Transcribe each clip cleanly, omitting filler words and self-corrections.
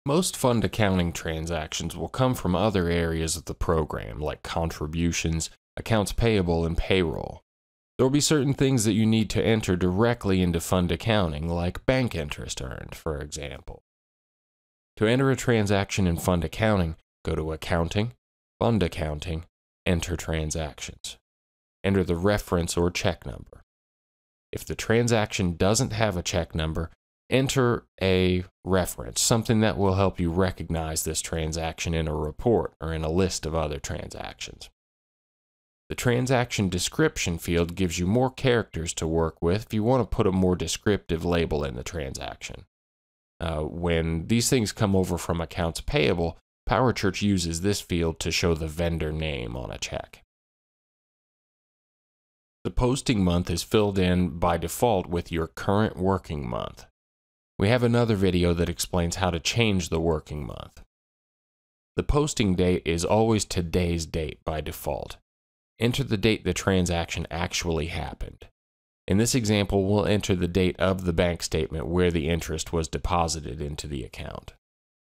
Most fund accounting transactions will come from other areas of the program, like contributions, accounts payable, and payroll. There will be certain things that you need to enter directly into fund accounting, like bank interest earned, for example. To enter a transaction in fund accounting, go to Accounting, Fund Accounting, Enter Transactions. Enter the reference or check number. If the transaction doesn't have a check number, enter a reference, something that will help you recognize this transaction in a report or in a list of other transactions. The transaction description field gives you more characters to work with if you want to put a more descriptive label in the transaction. When these things come over from accounts payable, PowerChurch uses this field to show the vendor name on a check. The posting month is filled in by default with your current working month. We have another video that explains how to change the working month. The posting date is always today's date by default. Enter the date the transaction actually happened. In this example, we'll enter the date of the bank statement where the interest was deposited into the account.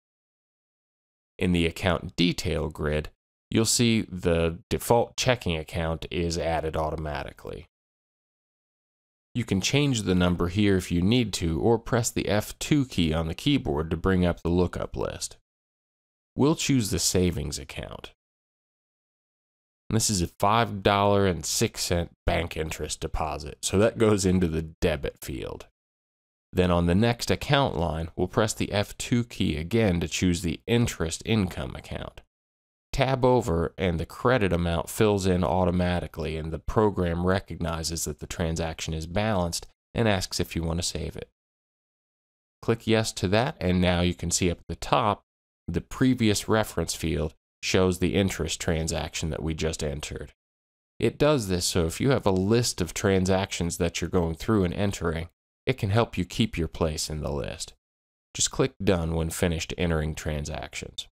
In the account detail grid, you'll see the default checking account is added automatically. You can change the number here if you need to, or press the F2 key on the keyboard to bring up the lookup list. We'll choose the savings account. And this is a $5.06 bank interest deposit, so that goes into the debit field. Then on the next account line, we'll press the F2 key again to choose the interest income account. Tab over and the credit amount fills in automatically, and the program recognizes that the transaction is balanced and asks if you want to save it. Click yes to that, and now you can see up at the top, the previous reference field shows the interest transaction that we just entered. It does this so if you have a list of transactions that you're going through and entering, it can help you keep your place in the list. Just click Done when finished entering transactions.